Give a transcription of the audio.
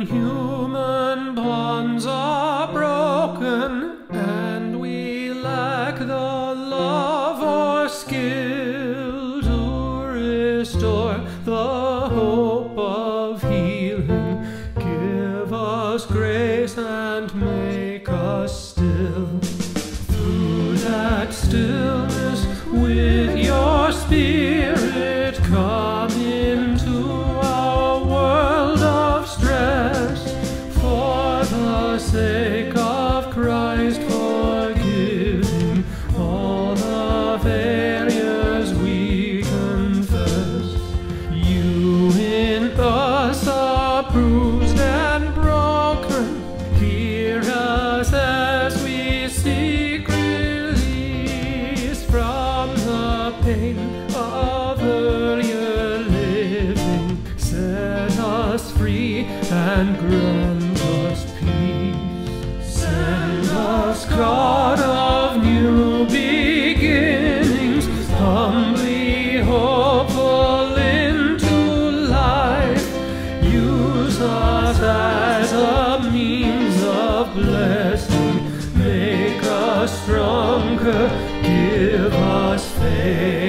when human bonds are broken and we lack the love or skill to restore the hope of healing, give us grace and make us still. Through that stillness, with your Spirit, come into our world of stress. For the sake of Christ, forgiving all the failures we confess. You in us are bruised and broken. Hear us as we seek release from the pain of earlier living. Set us free and grant us peace. Send us, God of new beginnings, humbly hopeful into life. Use us as a means of blessing. Make us stronger, give us faith.